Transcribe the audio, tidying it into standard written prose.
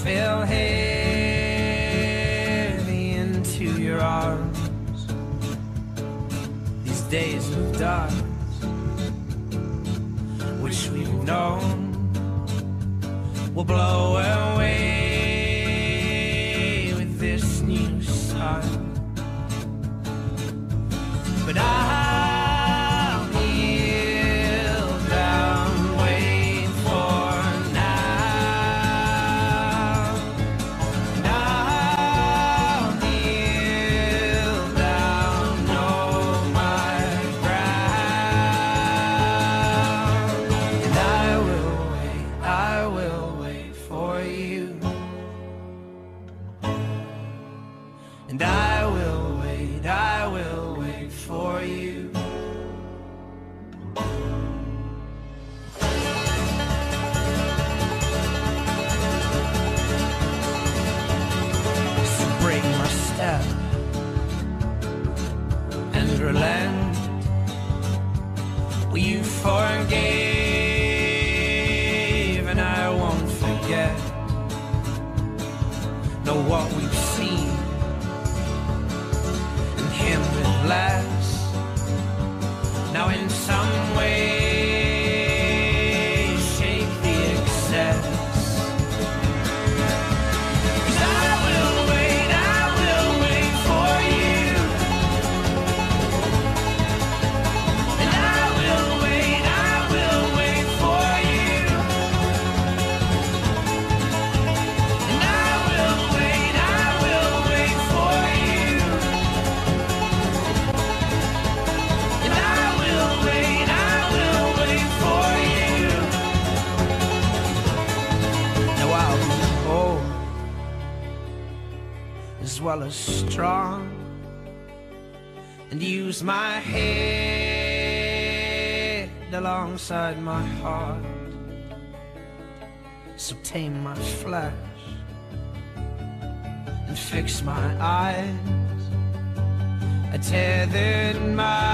fell heavy into your arms. These days of dark, which we've known, will blow away with this new sun. But I'll kneel down, wait for now. And I'll kneel down, know my ground. And I will wait for you. And I will wait for you. So break my step and relent. Well, you forgave and I won't forget. Know what we've seen and him with less. Now in some way shake the excess. 'Cause I will wait for you. And I will wait for you. And I will wait for you. And I will wait for you. Now I'll be old as well as strong, and use my head alongside my heart. So tame my flesh and fix my eyes. I tethered my